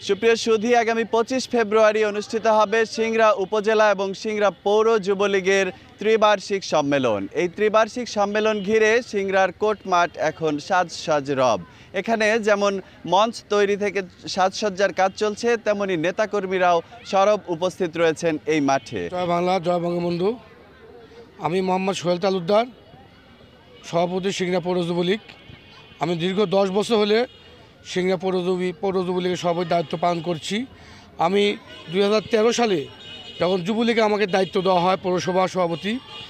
সুপ্রিয় সুধী, আগামী 25 ফেব্রুয়ারি অনুষ্ঠিত হবে সিংড়া উপজেলা এবং সিংড়া পৌর যুবলীগের ত্রিবার্ষিক সম্মেলন। এই ত্রিবার্ষিক সম্মেলন ঘিরে সিংড়ার কোর্ট মাঠ এখন সাজ রব। এখানে যেমন মঞ্চ তৈরি থেকে সাজসজ্জার কাজ চলছে, তেমনি নেতাকর্মীরাও সরব উপস্থিত রয়েছেন এই মাঠে। জয় বাংলা, জয় বঙ্গবন্ধু। আমি মোহাম্মদ সোহেল তালুকদার, সভাপতি সিংড়া পৌর যুবলীগ। আমি দীর্ঘ 10 বছর হলে সিংড়া পৌর যুবলীগের সভাপতির দায়িত্ব পালন করছি। আমি 2013 সালে যখন যুবলীগে আমাকে দায়িত্ব দেওয়া হয় পৌরসভা সভাপতি,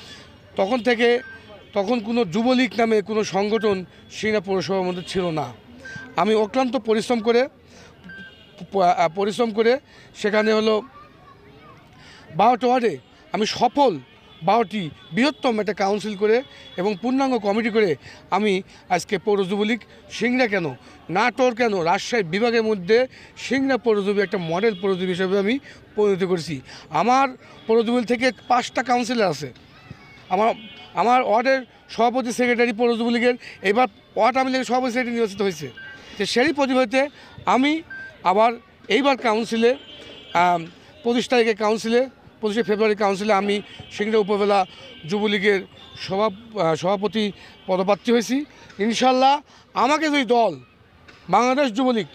তখন কোনো যুবলীগ নামে কোনো সংগঠন সিংড়া পৌরসভার মধ্যে ছিল না। আমি অক্লান্ত পরিশ্রম করে সেখানে হলো 12টি ওয়ার্ডে আমি সফল 12টি বৃহত্তম একটা কাউন্সিল করে এবং পূর্ণাঙ্গ কমিটি করে আমি আজকে পৌর যুবলীগ সিংড়া কেন, নাটোর কেন, রাজশাহী বিভাগের মধ্যে সিংড়া পৌর যুবলীগ একটা মডেল পৌর যুবলীগ হিসেবে আমি পরিণত করেছি। আমার পৌর যুবলীগ থেকে 5টা কাউন্সিলর আছে। আমার ওয়ার্ডের সভাপতি সেক্রেটারি পৌর যুবলীগের এবার ওয়ার্ড আওয়ামী লীগের সভাপতি সেক্রেটারি নির্বাচিত হয়েছে। তো সেই পরিবর্তে আমি আবার এইবার কাউন্সিলে 25 তারিখে কাউন্সিলে 25 ফেব্রুয়ারি কাউন্সিলে আমি সিংড়া উপজেলা যুবলীগের সভাপতি পদপ্রার্থী হয়েছি। ইনশাল্লাহ আমাকে যদি দল, বাংলাদেশ যুবলীগ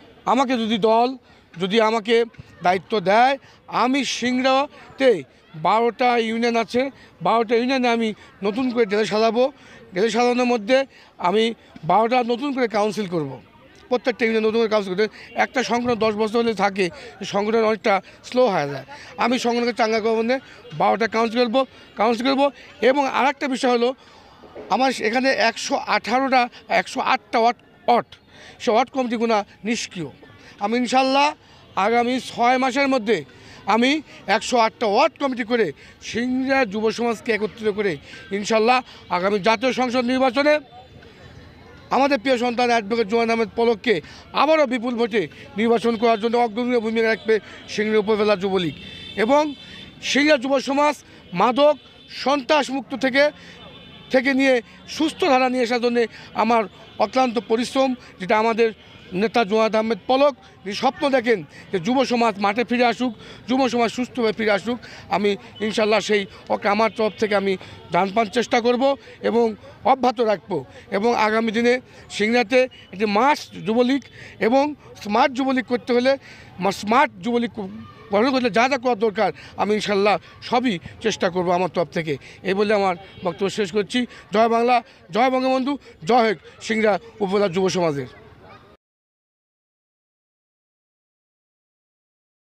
যদি আমাকে দায়িত্ব দেয়, আমি সিংড়াতে 12টা ইউনিয়ন আছে, 12টা ইউনিয়নে আমি নতুন করে ডেলে সাজাবো। ডেলে সাজানোর মধ্যে আমি 12টা নতুন করে কাউন্সিল করব। প্রত্যেকটা ইউনিয়ন নতুন করে কাউন্সিল করতে একটা সংগঠন 10 বছর হলে থাকে, সংগঠন অনেকটা স্লো হয়ে যায়। আমি সংগঠনকে চাঙ্গা করবো, 12টা কাউন্সিল করবো। এবং আরেকটা বিষয় হলো, আমার এখানে 108টা ওয়ার্ড, সে ওয়ার্ড কমিটিগুলো নিষ্ক্রিয়। আমি ইনশাল্লাহ আগামী 6 মাসের মধ্যে আমি 108টা ওয়ার্ড কমিটি করে সিংড়া যুব সমাজকে একত্রিত করে ইনশাল্লাহ আগামী জাতীয় সংসদ নির্বাচনে আমাদের প্রিয় সন্তান অ্যাডভোকেট জুয়ান আহমেদ পলককে আবারও বিপুল ভোটে নির্বাচন করার জন্য অগ্রণী ভূমিকা রাখবে সিংড়া উপজেলা যুবলীগ। এবং সিংড়া যুব সমাজ মাদক সন্ত্রাস মুক্ত থেকে নিয়ে সুস্থ ধারা নিয়ে আসার জন্যে আমার অক্লান্ত পরিশ্রম, যেটা আমাদের নেতা জুয়ান আহমেদ পলক স্বপ্ন দেখেন যে যুব সমাজ মাঠে ফিরে আসুক, যুব সমাজ সুস্থভাবে ফিরে আসুক। আমি ইনশাল্লাহ সেই আমার তরফ থেকে আমি জানপান চেষ্টা করব এবং অব্যাহত রাখবো। এবং আগামী দিনে সিংড়াতে একটি মাস যুবলীগ এবং স্মার্ট যুবলীগ করতে হলে, স্মার্ট যুবলীগ গঠন করলে যা করার দরকার আমি ইনশাল্লাহ সবই চেষ্টা করব আমার তরফ থেকে। এই বলে আমার বক্তব্য শেষ করছি। জয় বাংলা, জয় বঙ্গবন্ধু, জয় হোক সিংড়া উপজেলা যুব সমাজের।